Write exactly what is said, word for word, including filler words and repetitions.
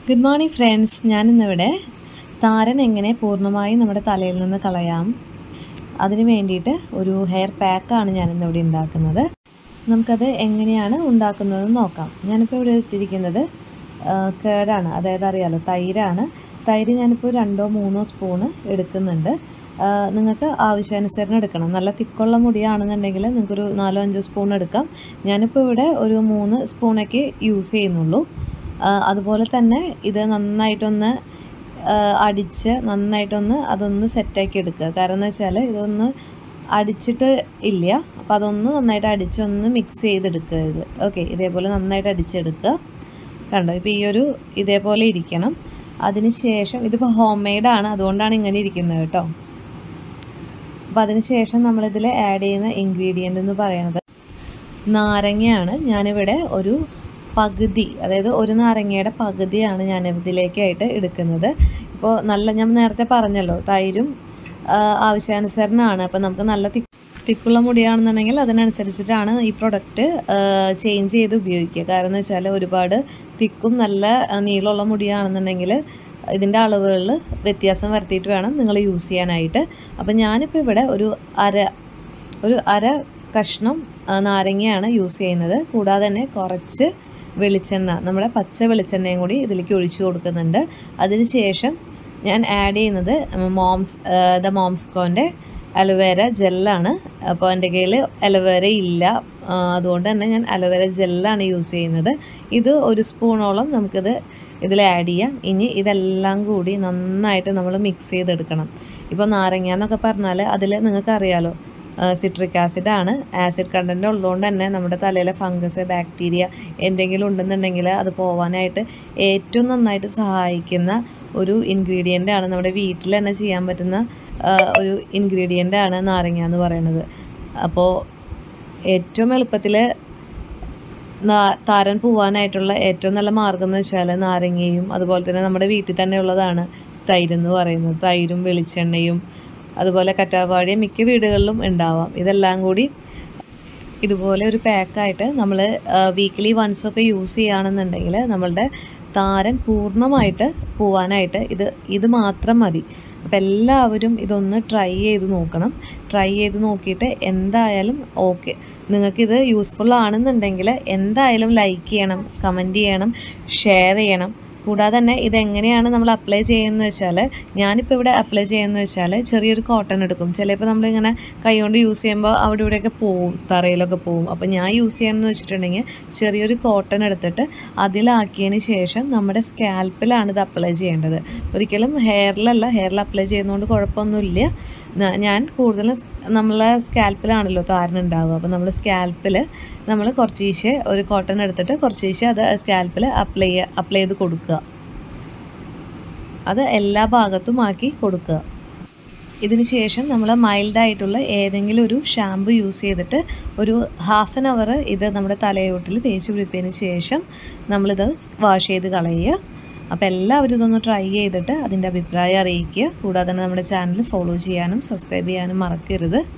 Good morning friends, ഞാനിന്നിവിടെ താരൻ എങ്ങനെ പൂർണ്ണമായി നമ്മുടെ തലയിൽ നിന്ന് കളയാം അതിന് വേണ്ടിയിട്ട് ഒരു ഹെയർ പാക്കാണ് ഞാനിന്നിവിടെ ഉണ്ടാക്കുന്നത്. നമുക്കത് എങ്ങനെയാണ് ഉണ്ടാക്കുന്നതെന്ന് നോക്കാം. ഞാനിപ്പോൾ ഇവിടെ എടുത്തിരിക്കുന്നത് കേടാണ്, അതായത് അറിയാലോ തൈരാണ്. തൈര് ഞാനിപ്പോൾ രണ്ടോ മൂന്നോ സ്പൂണ് എടുക്കുന്നുണ്ട്. നിങ്ങൾക്ക് ആവശ്യാനുസരണം എടുക്കണം. നല്ല തിക്കുള്ള മുടിയാണെന്നുണ്ടെങ്കിൽ നിങ്ങൾക്കൊരു നാലോ അഞ്ചോ സ്പൂൺ എടുക്കാം. ഞാനിപ്പോൾ ഇവിടെ ഒരു മൂന്ന് സ്പൂണൊക്കെ യൂസ് ചെയ്യുന്നുള്ളൂ. അതുപോലെ തന്നെ ഇത് നന്നായിട്ടൊന്ന് അടിച്ച് നന്നായിട്ടൊന്ന് അതൊന്ന് സെറ്റാക്കി എടുക്കുക. കാരണം എന്ന് വെച്ചാൽ ഇതൊന്ന് അടിച്ചിട്ട് ഇല്ല, അപ്പോൾ അതൊന്ന് നന്നായിട്ട് അടിച്ചൊന്ന് മിക്സ് ചെയ്തെടുക്കുക. ഇത് ഓക്കെ, ഇതേപോലെ നന്നായിട്ട് അടിച്ചെടുക്കുക. കണ്ടോ, ഇപ്പോൾ ഈ ഒരു ഇതേപോലെ ഇരിക്കണം. അതിന് ശേഷം ഇതിപ്പോൾ ഹോം മെയ്ഡാണ്, അതുകൊണ്ടാണ് ഇങ്ങനെ ഇരിക്കുന്നത് കേട്ടോ. അപ്പോൾ അതിന് ശേഷം നമ്മളിതിൽ ആഡ് ചെയ്യുന്ന ഇൻഗ്രീഡിയൻ്റ് എന്ന് പറയുന്നത് നാരങ്ങയാണ്. ഞാനിവിടെ ഒരു പകുതി, അതായത് ഒരു നാരങ്ങയുടെ പകുതിയാണ് ഞാൻ ഇതിലേക്കായിട്ട് എടുക്കുന്നത്. ഇപ്പോൾ നല്ല, ഞാൻ നേരത്തെ പറഞ്ഞല്ലോ തൈരും ആവശ്യാനുസരണമാണ്. അപ്പോൾ നമുക്ക് നല്ല തിക്ക് തിക്കുള്ള മുടിയാണെന്നുണ്ടെങ്കിൽ അതിനനുസരിച്ചിട്ടാണ് ഈ പ്രൊഡക്റ്റ് ചേഞ്ച് ചെയ്ത് ഉപയോഗിക്കുക. കാരണം എന്ന് വെച്ചാൽ ഒരുപാട് തിക്കും നല്ല നീളമുള്ള മുടിയാണെന്നുണ്ടെങ്കിൽ ഇതിൻ്റെ അളവുകളിൽ വ്യത്യാസം വരുത്തിയിട്ട് വേണം നിങ്ങൾ യൂസ് ചെയ്യാനായിട്ട്. അപ്പോൾ ഞാനിപ്പോൾ ഇവിടെ ഒരു അര ഒരു അര കഷ്ണം നാരങ്ങയാണ് യൂസ് ചെയ്യുന്നത്. കൂടാതെ തന്നെ കുറച്ച് വെളിച്ചെണ്ണ, നമ്മുടെ പച്ച വെളിച്ചെണ്ണയും കൂടി ഇതിലേക്ക് ഒഴിച്ചു കൊടുക്കുന്നുണ്ട്. അതിന് ശേഷം ഞാൻ ആഡ് ചെയ്യുന്നത് മോംസ് ദ മോംസ്കോൻ്റെ അലോവേര ജെല്ലാണ്. അപ്പോൾ എൻ്റെ കയ്യിൽ അലോവേര ഇല്ല, അതുകൊണ്ട് തന്നെ ഞാൻ അലോവേര ജെല്ലാണ് യൂസ് ചെയ്യുന്നത്. ഇത് ഒരു സ്പൂണോളം നമുക്കിത് ഇതിൽ ആഡ് ചെയ്യാം. ഇനി ഇതെല്ലാം കൂടി നന്നായിട്ട് നമ്മൾ മിക്സ് ചെയ്തെടുക്കണം. ഇപ്പോൾ നാരങ്ങ എന്നൊക്കെ പറഞ്ഞാൽ അതിൽ നിങ്ങൾക്കറിയാലോ സിട്രിക് ആസിഡാണ്. ആസിഡ് കണ്ടൻറ്റ് ഉള്ളതുകൊണ്ട് തന്നെ നമ്മുടെ തലയിലെ ഫംഗസ്, ബാക്ടീരിയ എന്തെങ്കിലും ഉണ്ടെന്നുണ്ടെങ്കിൽ അത് പോവാനായിട്ട് ഏറ്റവും നന്നായിട്ട് സഹായിക്കുന്ന ഒരു ഇൻഗ്രീഡിയൻ്റ് ആണ്. നമ്മുടെ വീട്ടിൽ തന്നെ ചെയ്യാൻ പറ്റുന്ന ഒരു ഇൻഗ്രീഡിയൻ്റ് ആണ് നാരങ്ങ എന്ന് പറയുന്നത്. അപ്പോൾ ഏറ്റവും എളുപ്പത്തിൽ താരൻ പോവാനായിട്ടുള്ള ഏറ്റവും നല്ല മാർഗ്ഗം എന്ന് വെച്ചാൽ നാരങ്ങയും അതുപോലെ തന്നെ നമ്മുടെ വീട്ടിൽ തന്നെ ഉള്ളതാണ് തൈരെന്ന് പറയുന്നത്. തൈരും വെളിച്ചെണ്ണയും അതുപോലെ കറ്റാർവാഴ മിക്ക വീടുകളിലും ഉണ്ടാവാം. ഇതെല്ലാം കൂടി ഇതുപോലെ ഒരു പാക്കായിട്ട് നമ്മൾ വീക്കിലി വൺസൊക്കെ യൂസ് ചെയ്യുകയാണെന്നുണ്ടെങ്കിൽ നമ്മളുടെ താരൻ പൂർണ്ണമായിട്ട് പോവാനായിട്ട് ഇത് ഇത് മാത്രം മതി. അപ്പോൾ എല്ലാവരും ഇതൊന്ന് ട്രൈ ചെയ്ത് നോക്കണം. ട്രൈ ചെയ്ത് നോക്കിയിട്ട് എന്തായാലും ഓക്കെ, നിങ്ങൾക്കിത് യൂസ്ഫുൾ ആണെന്നുണ്ടെങ്കിൽ എന്തായാലും ലൈക്ക് ചെയ്യണം, കമൻറ്റ് ചെയ്യണം, ഷെയർ ചെയ്യണം. കൂടാതെ തന്നെ ഇതെങ്ങനെയാണ് നമ്മൾ അപ്ലൈ ചെയ്യുന്നത് വെച്ചാൽ, ഞാനിപ്പോൾ ഇവിടെ അപ്ലൈ ചെയ്യുന്നത് വെച്ചാൽ ചെറിയൊരു കോട്ടൺ എടുക്കും. ചിലപ്പോൾ നമ്മളിങ്ങനെ കൈ കൊണ്ട് യൂസ് ചെയ്യുമ്പോൾ അവിടെ ഇവിടെയൊക്കെ പോവും, തറയിലൊക്കെ പോവും. അപ്പോൾ ഞാൻ യൂസ് ചെയ്യണമെന്ന് വെച്ചിട്ടുണ്ടെങ്കിൽ ചെറിയൊരു കോട്ടൺ എടുത്തിട്ട് അതിലാക്കിയതിന് ശേഷം നമ്മുടെ സ്കാൽപ്പിലാണ് ഇത് അപ്ലൈ ചെയ്യേണ്ടത്. ഒരിക്കലും ഹെയറിലല്ല. ഹെയറിൽ അപ്ലൈ ചെയ്യുന്നതുകൊണ്ട് കുഴപ്പമൊന്നുമില്ല. ഞാൻ കൂടുതലും നമ്മളെ സ്കാൽപ്പിലാണല്ലോ താരനുണ്ടാവുക. അപ്പോൾ നമ്മൾ സ്കാൽപ്പിൽ നമ്മൾ കുറച്ച് ഈശെ ഒരു കോട്ടൺ എടുത്തിട്ട് കുറച്ച് ഈശെ അത് സ്കാൽപ്പിൽ അപ്ലൈ അപ്ലൈ ചെയ്ത് കൊടുക്കുക. അത് എല്ലാ ഭാഗത്തും ആക്കി കൊടുക്കുക. ഇതിന് ശേഷം നമ്മൾ മൈൽഡായിട്ടുള്ള ഏതെങ്കിലും ഒരു ഷാമ്പു യൂസ് ചെയ്തിട്ട് ഒരു ഹാഫ് ആൻ അവർ ഇത് നമ്മുടെ തലയോട്ടിൽ തേച്ച് പിടിപ്പിച്ചതിന് ശേഷം നമ്മളിത് വാഷ് ചെയ്ത് കളയുക. അപ്പോൾ എല്ലാവരും ഇതൊന്ന് ട്രൈ ചെയ്തിട്ട് അതിൻ്റെ അഭിപ്രായം അറിയിക്കുക. കൂടാതെ തന്നെ നമ്മുടെ ചാനൽ ഫോളോ ചെയ്യാനും സബ്സ്ക്രൈബ് ചെയ്യാനും മറക്കരുത്.